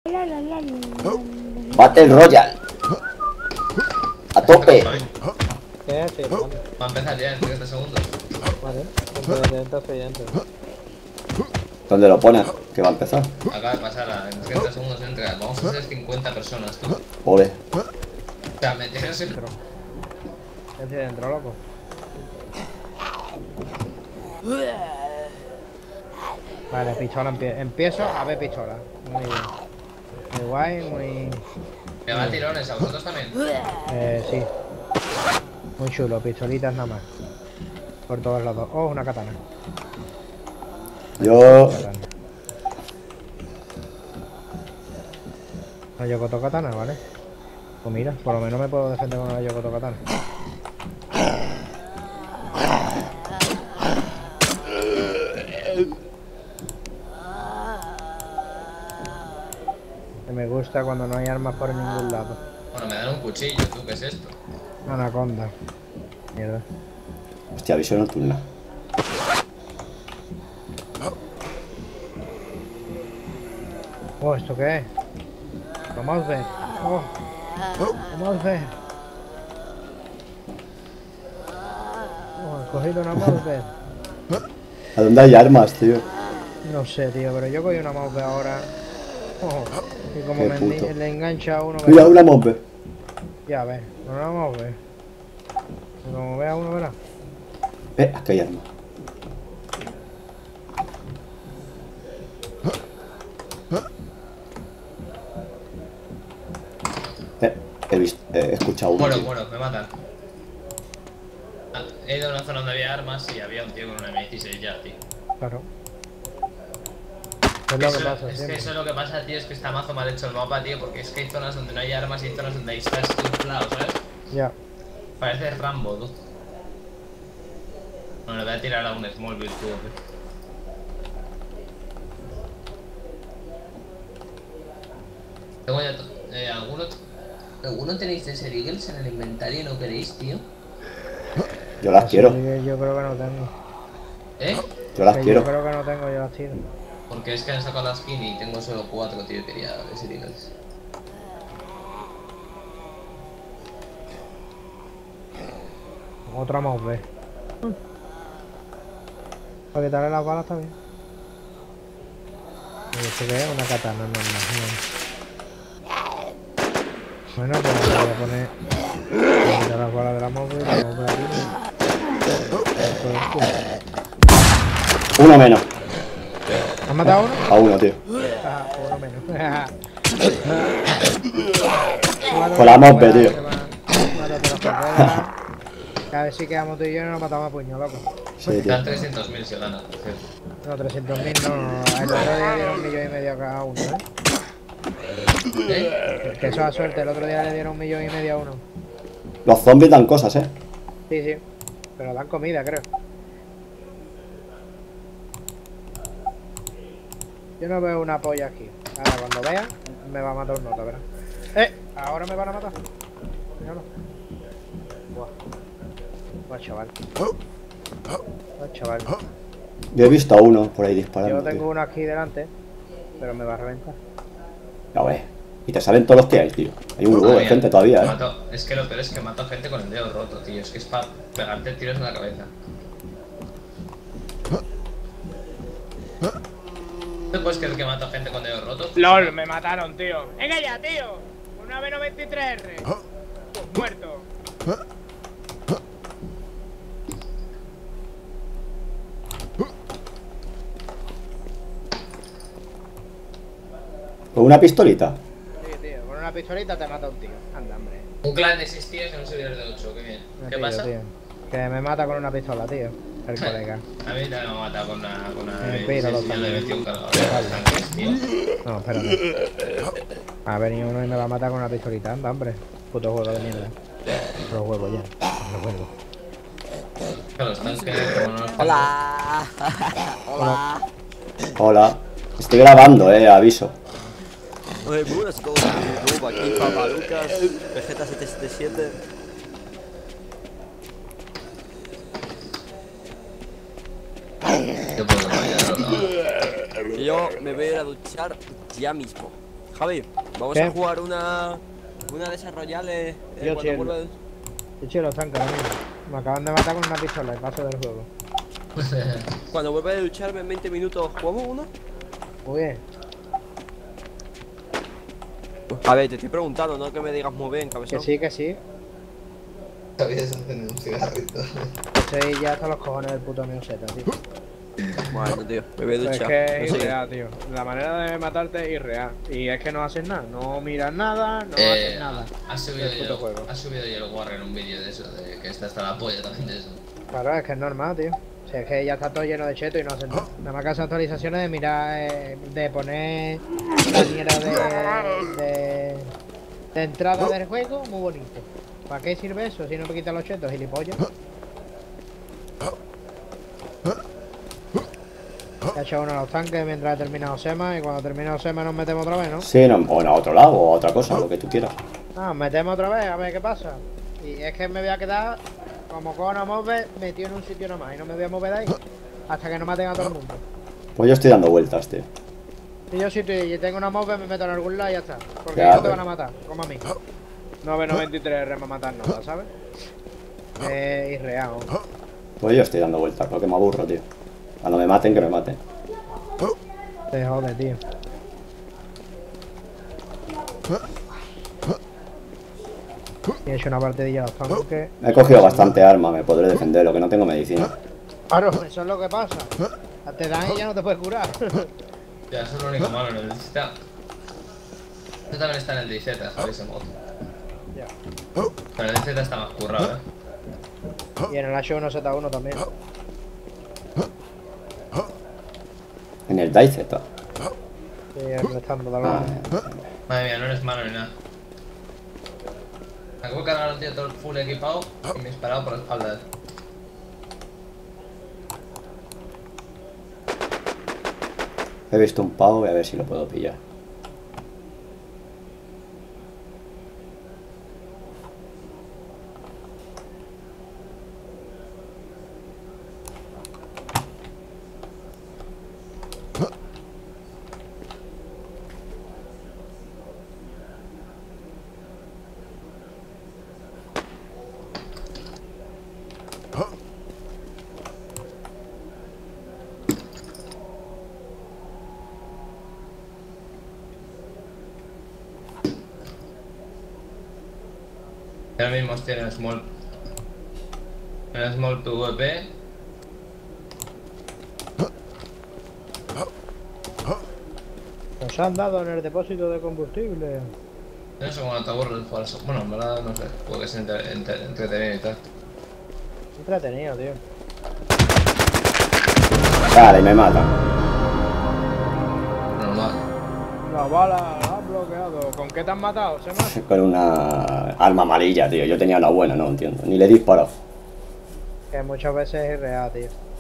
Battle Royale. A tope. ¿Qué es? Sí, vale. Va a empezar ya en 30 segundos. Vale, entonces ya entro. ¿Dónde lo pones? Que va a empezar. Acaba de pasar en 30 segundos entra. Vamos a ser 50 personas, tú. Ole. O sea, me tienes el... Entro. ¿Qué es dentro, loco? Vale, pistola empiezo a ver pistola. Muy bien. Muy guay, muy... Me va a tirones, ¿a vosotros también? Sí. Muy chulo, pistolitas nada más. Por todos lados. Oh, una katana. Yo... Katana. Una Yokoto katana, ¿vale? Pues mira, por lo menos me puedo defender con una Yokoto katana. Me gusta cuando no hay armas por ningún lado. Bueno, me dan un cuchillo, ¿tú qué es esto? Anaconda. Mierda. Hostia, visión nocturna. Oh, ¿esto qué es? Vamos a ver. Oh, vamos a ver. Oh, he cogido una mouse. ¿A dónde hay armas, tío? No sé, tío, pero yo cogí una mouse ahora. Oh, y como Qué me puto. le engancha a uno. Mira, una mope. Ya ves, no la vamos a ver. Como vea uno, verá. Aquí hay armas. He visto, he escuchado uno. tío. Bueno, me matan. He ido a una zona donde había armas y había un tío con una M16 ya, tío. Claro. Es lo que Eso, pasa es que siempre. eso es lo que pasa, tío, es que está mazo mal hecho el mapa, tío, porque es que hay zonas donde no hay armas y hay zonas donde estás inflado, ¿sabes? Ya. Parece Rambo, tú. Bueno, le voy a tirar a un Smallville, tío. Tengo ya ¿Alguno tenéis de Ser Eagles en el inventario y no queréis, tío? Yo las quiero. Yo creo que no tengo. ¿Eh? Yo las Yo quiero. creo que no tengo, yo las tiro. Porque es que han sacado la skin y tengo solo 4, tío, y quería de Ser Eagles. Otra mouse B. Para quitarle las balas también. ¿Y esto qué es? Una katana normal. Bueno, pues le voy a poner. Voy a quitar las balas de la mouse y la mouse aquí. Uno menos. ¿Has matado a uno? A uno, tío. Ah, uno menos. Con la mope, tío. A ver si quedamos tú y yo y nos matamos a puño, loco. Sí, tío. Dan 300.000 si gana, por cierto. No, 300.000 no. El otro día dieron 1,5 millones a cada uno, ¿eh? ¿Eh? Que eso a suerte, el otro día le dieron 1,5 millones a uno. Los zombies dan cosas, ¿eh? Sí, sí. Pero dan comida, creo. Yo no veo una polla aquí. Ahora, cuando vea, me va a matar un nota, ¿verdad? Ahora me van a matar. Míralo. Buah. Buah, chaval. Buah, chaval. Yo he visto a uno por ahí disparando. Yo tengo Tío. uno aquí delante, pero me va a reventar. Ya ves. Y te salen todos los que hay, tío. Hay un huevo de gente todavía, ¿eh? Es que lo peor es que mato a gente con el dedo roto, tío. Es que es para pegarte tiros en la cabeza. ¿Te puedes creer que mato a gente con dedos rotos? LOL, me mataron, tío. ¡Venga ya, tío! Una B93R. Muerto. ¿Con una pistolita? Sí, tío, con una pistolita te mata un tío. Anda, hombre. Un clan de 6 tíos en un servidor de 8, qué bien. ¿Qué Tío, pasa? tío. Que me mata con una pistola, tío. El colega. A mí también me mata con una píralo yo le también. metí un cargador de tanques, tío. No, espérate. Ha venido uno y me va a matar con una pistolita. Anda, hombre. Puto juego de mierda. Los huevos ya. Los huevos. Que los tanques, como no los Hola. Hola. Hola. Estoy grabando, aviso. Muy buenas, como YouTube, aquí Papa Lucas, Vegeta 777. Yo puedo fallar, ¿no? Yo me voy a ir a duchar ya mismo. Javi, vamos ¿Qué? a jugar una de esas royales Yo cuando quiero. vuelva. Yo estoy en los tanques ahora mismo. Me acaban de matar con una pistola, el paso del juego. Cuando vuelva de lucharme en 20 minutos, ¿jugamos uno? Muy bien. A ver, te estoy preguntando, no que me digas muy bien, cabezón. Que sí, que sí. Sabías hacer un cigarrito. Estoy ya hasta los cojones del puto Neoseta, tío. Bueno, tío, me voy a Es duchar. que es No sé. irreal, tío. La manera de matarte es irreal. Y es que no haces nada. No miras nada, no haces nada. Ha subido El puto juego. ya el Warren un vídeo de eso, de que está hasta la polla también de eso. Claro, es que es normal, tío. O sea, es que ya está todo lleno de cheto y no hacen nada. Nada más que hacer actualizaciones de mirar, de poner la mierda de entrada del juego muy bonito. ¿Para qué sirve eso si no me quitan los chetos, gilipollas? Ya he hecho uno a los tanques mientras he terminado Sema y cuando termine Sema nos metemos otra vez, ¿no? Sí, no, o a otro lado, o a otra cosa, lo que tú quieras. Ah, metemos otra vez, a ver qué pasa. Y es que me voy a quedar como con una mover metido en un sitio nomás y no me voy a mover de ahí hasta que no maten a todo el mundo. Pues yo estoy dando vueltas, tío. Y yo si tengo una mover me meto en algún lado y ya está. Porque Ya, no te pero- van a matar, como a mí. 993 rema matar nada, ¿sabes? Es irreal. Pues yo estoy dando vueltas, porque me aburro, tío. Cuando me maten, que me maten. Te jode, tío. Y he hecho una partidilla bastante. He cogido bastante arma, me podré defender, lo que no tengo medicina. Claro, eso es lo que pasa. Te dan y ya no te puedes curar. Ya, eso es lo único malo en el DZ. Esto también está en el DZ, ¿sabéis? Ese mod. Ya. Pero el DZ está más currado, Y en el H1Z1 también. En el DayZ. Sí, restando de Ah, Madre mía, no eres malo ni nada. Me acabo de cargar al tío todo full equipado y me he disparado por la espalda. he visto un pavo, voy a ver si lo puedo pillar. Ahora mismo estoy en el small. En el small PvP. Nos han dado en el depósito de combustible. Yo no sé cómo te aburres jugar eso. Bueno, en verdad no sé. Puede que sea entretenido y tal. Entretenido, tío. Vale, me matan. Normal. La bala la han bloqueado. ¿Con qué te han matado, Sema? Con una arma amarilla, tío. Yo tenía una buena, no entiendo. Ni le he disparado. Que muchas veces es irreal, tío.